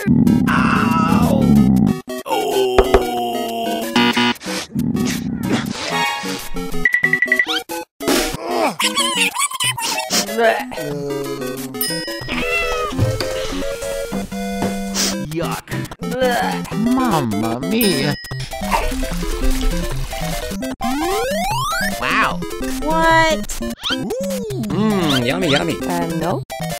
Ow! Oh! Yuck. Mamma mia. Wow. What? Mmm, yummy, yummy. No.